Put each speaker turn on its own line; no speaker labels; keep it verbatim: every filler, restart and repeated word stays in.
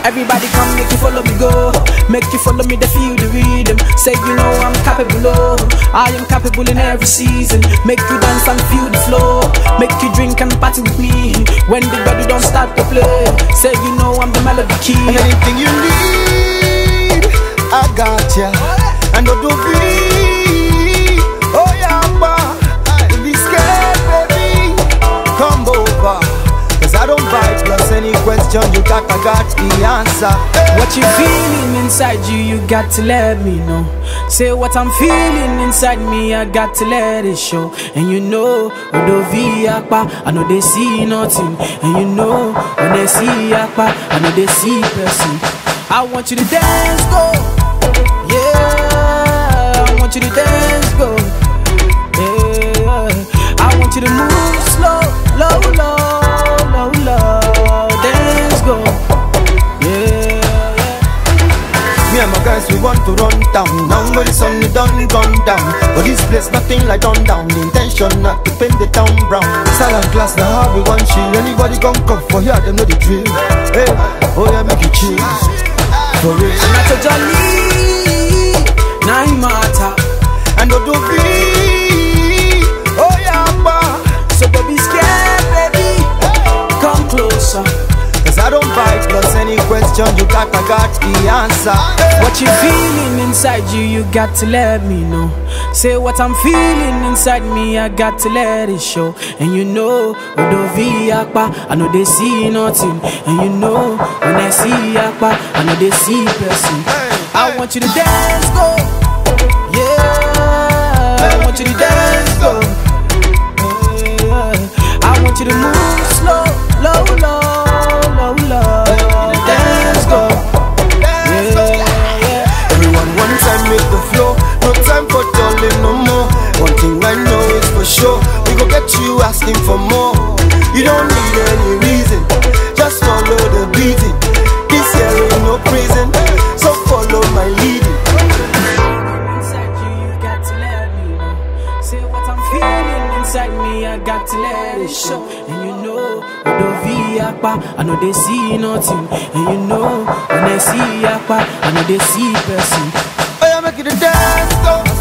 Everybody come, make you follow me go. Make you follow me, they feel the rhythm. Say you know I'm capable, oh. I am capable in every season. Make you dance and feel the flow. Make you drink and party with me. When the body don't start to play, say you know I'm the melody key.
And anything you need, I got ya. And don't do be, oh yeah, ma. Don't be scared, baby. Come over. I don't bite, plus any question you got, I got the answer. Hey.
What you feeling inside you, you got to let me know. Say what I'm feeling inside me, I got to let it show. And you know, Odo V Akpa, I know they see nothing. And you know, when they see Akpa, I know they see person. I want you to dance, go. Yeah, I want you to dance, go. Yeah, I want you to move slow, low, low. Dance go, yeah, yeah.
Me and my guys, we want to run down. Now when the sun is done, gone down. But this place nothing like done down. The intention not to paint the town brown. Silent class, now how we want chill. Anybody gon' come for here, them know the drill. Hey, oh yeah, make it chill. For real.
Not a jolly, now it matter.
And don't do be, oh yeah, ba.
So don't be scared, baby. Come closer.
Cause I don't bite, plus any question you got, I got the answer.
What you feeling inside you, you got to let me know. Say what I'm feeling inside me, I got to let it show. And you know, Odo V Akpa, I know they see nothing. And you know, when I see Akpa, I know they see person. I want you to dance, go. Yeah, I want you to dance, go. Yeah, I want you to move slow, low, low, low, low. Dance go, yeah, yeah.
Everyone one time with the flow, no time for talking no more. One thing I know is for sure, we gon' get you asking for more. You don't need any reason, just follow the beating. This here ain't no prison, so follow my leading.
Inside you, you got to let me know. Say what I'm feeling inside me, I got to let it show. And you know, Odo V Akpa, I know they see nothing. And you know, when I see Akpa, I know they see person.
Oh yeah, make it a dance, go.